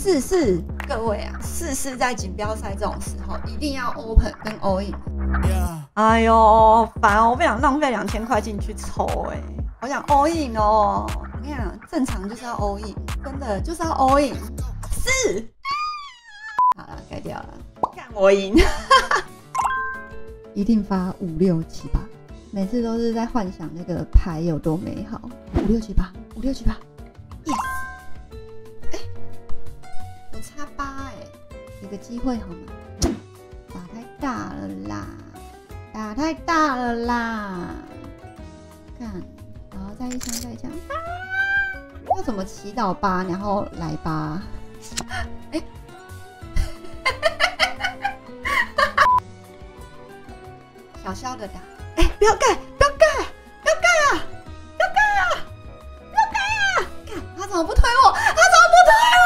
四四，各位啊，四四在锦标赛这种时候一定要 open 跟 all in。哎呦，烦哦！我不想浪费2000块进去抽我想 all in 哦。我跟你讲，正常就是要 all in， 真的就是要 all in。4，好了，改掉了，看我赢，一定发5、6、7、8，每次都是在幻想那个牌有多美好。5、6、7、8，5、6、7、8 ，yes。我差8给个机会好吗？打太大了啦！打太大了啦！看，然后再一枪，再一枪，要怎么祈祷8，然后来8？小小的打，不要盖，不要盖，不要盖啊！不要盖啊！不要盖啊！看他怎么不推我？他怎么不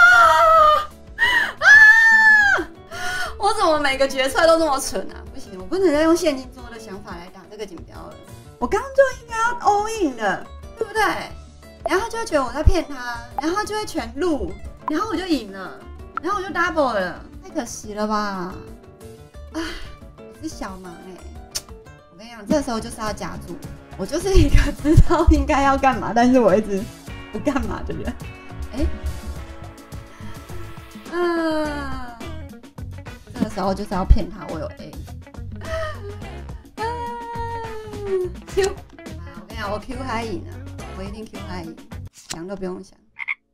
推我？我怎么每个决策都这么蠢啊？不行，我不能再用现金桌的想法来打这个锦标了。我刚刚就应该要 all in 的，对不对？然后他就会觉得我在骗他，然后他就会全录，然后我就赢了，然后我就 double 了，太可惜了吧？我是小盲我跟你讲，这时候就是要夹住。我就是一个知道应该要干嘛，但是我一直不干嘛的人。这个时候就是要骗他我有 A。Q， 我跟你讲，我 Q 还赢啊，我一定 Q 还赢，想都不用想。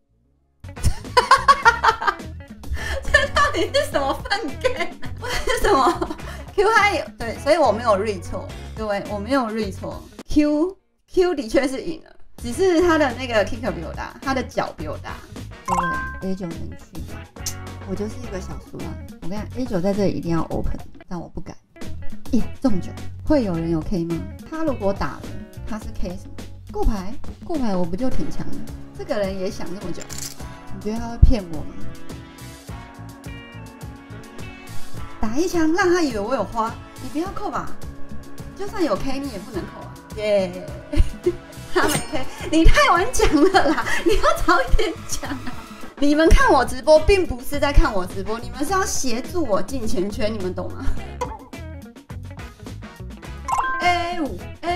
这到底是什么粪 game 啊？为什么 Q 还赢？对，所以我没有 read 错，各位，我没有 read 错。Q 的确是赢了，只是他的那个 kicker 比我大，他的脚比我大。各位 A9 能去吗？我就是一个小输啦。我跟你讲 ，A9 在这里一定要 open， 但我不敢。中9，会有人有 K 吗？他如果打了，他是 K 什么？过牌，过牌，我不就挺强的？这个人也想这么久，你觉得他会骗我吗？打一枪，让他以为我有花，你不要扣吧。就算有 K， 你也不能扣啊！耶、他没 K， 你太晚讲了啦！你要早一点讲啊！你们看我直播，并不是在看我直播，你们是要协助我进前圈，你们懂吗？A5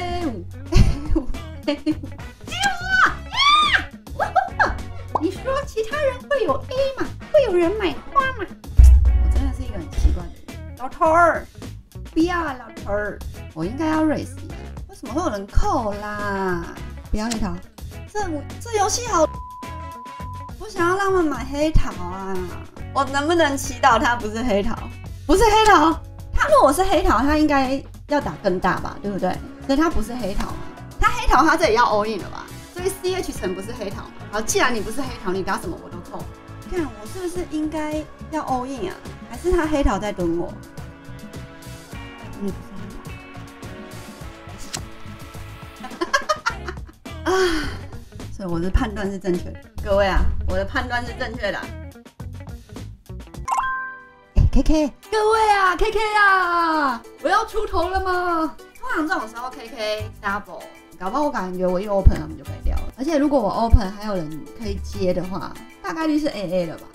救我呀！你说其他人会有 A 吗？会有人买花吗？我真的是一个很奇怪的人。老头儿，不要啊，老头儿，我应该要 raise 一下。为什么会有人扣啦？不要黑桃，这游戏好，我想要让他们买黑桃啊！我能不能祈祷他不是黑桃？不是黑桃，他如果是黑桃，他应该要打更大吧，对不对？所以他不是黑桃嘛？他黑桃，他这里要 all in 了吧？所以 CH 层不是黑桃嘛？好，既然你不是黑桃，你打什么我都扣。看我是不是应该要 all in 啊？还是他黑桃在蹲我？你不是啊！所以我的判断是正确的，各位啊，我的判断是正确的。KK， 各位啊 ，KK 啊，我要出头了吗？通常这种时候 KK double， 搞不好我感觉我一 open 他们就改掉了。而且如果我 open 还有人可以接的话，大概率是 AA 了吧？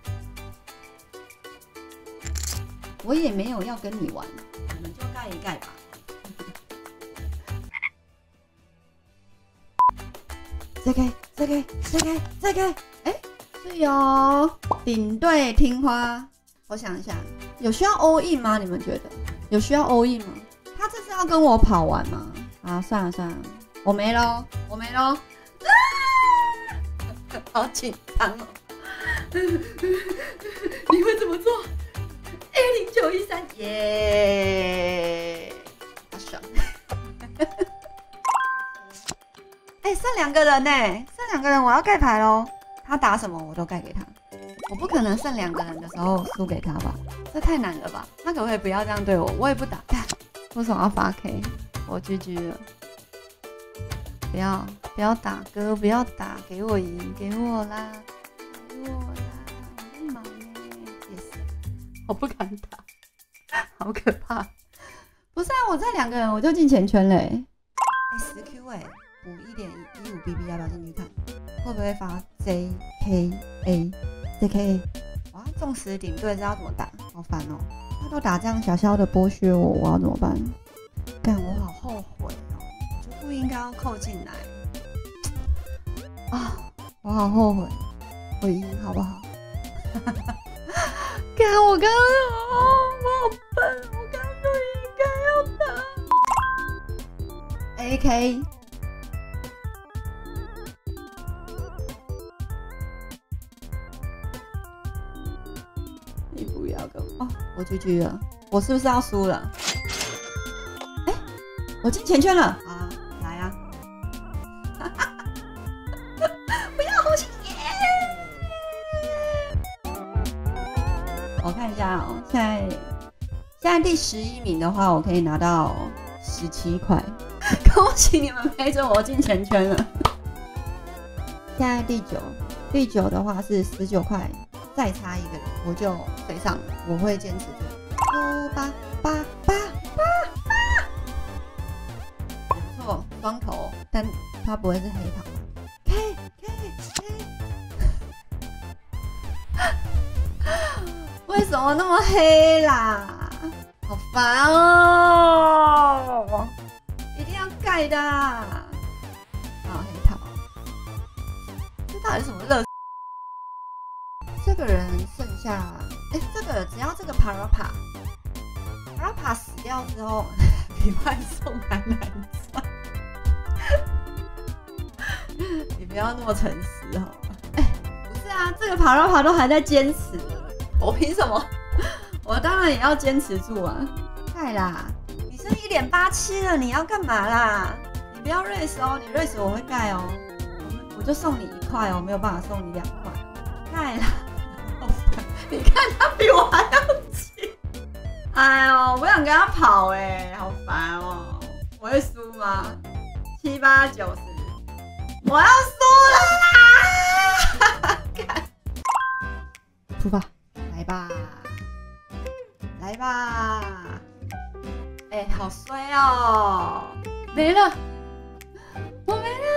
我也没有要跟你玩，你们就盖一盖吧。再盖，是哦，顶队听花。我想一下，有需要 all in 吗？你们觉得有需要 all in 吗？他这是要跟我跑完吗？啊，算了，我没咯，好紧张哦！你会怎么做 ？A0913，耶，好爽！剩2个人呢，剩2个人，我要盖牌咯。他打什么我都盖给他。我不可能剩2个人的时候输给他吧？这太难了吧？他可不可以不要这样对我？我也不打。为什么要发 K？ 我 GG 了。不要打哥，不要打，给我赢，给我啦，我在忙yes， 我不敢打，好可怕。不是啊，我这2个人我就进前圈嘞。10Q 补1.15 BB 要不要进去看？会不会发 JKA？JKA 众矢顶对，这要怎么打？好烦哦！他都打这样小小的剥削我，我要怎么办？干，我好后悔哦！就不应该要扣进来啊！我好后悔，我赢好不好？干，我刚刚我好笨，我刚刚就应该要打 AK。你不要跟我，我GG了，我是不是要输了？哎，我进前圈了啊！来啊！不要红心耶！我看一下哦，现在第11名的话，我可以拿到17块，恭喜你们陪着我进前圈了。现在第9的话是19块。再差一个人，我就追上了。我会坚持住。8，也不错，双头，但他不会是黑桃。K， 为什么那么黑啦？好烦哦！一定要盖的。啊，黑桃，这到底是什么乐？这个人剩下，这个只要这个 Parappa 死掉之后，比外送还难赚。你不要那么诚实好吗？不是啊，这个 Parappa 都还在坚持，我凭什么？我当然也要坚持住啊！盖啦，你剩1.87了，你要干嘛啦？你不要 race 哦，你 race 我会盖哦，我就送你1块哦，没有办法送你2块，盖啦！你看他比我还要急，哎呦，我不想跟他跑好烦哦！我会输吗？7、8、9、10，我要输了啦！出发，来吧，来吧！好衰哦，没了，我没了，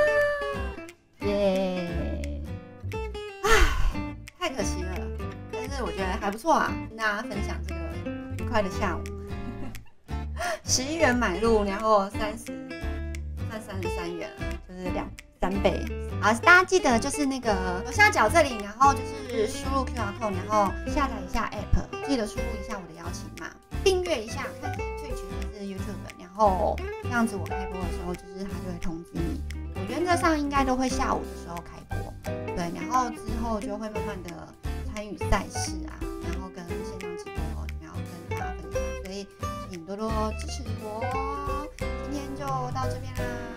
耶！唉，太可惜了。我觉得还不错啊，跟大家分享这个愉快的下午。11元买入，然后算33元，就是3倍。好，大家记得就是那个左下角这里，然后就是输入 QR code， 然后下载一下 App， 记得输入一下我的邀请码，订阅一下，看是 Twitch 还是 YouTube， 然后这样子我开播的时候，就是它就会通知你。我原则上应该都会下午的时候开播，对，然后之后就会慢慢的参与赛事啊，然后跟线上直播，然后跟大家分享，所以请多多支持我。今天就到这边啦。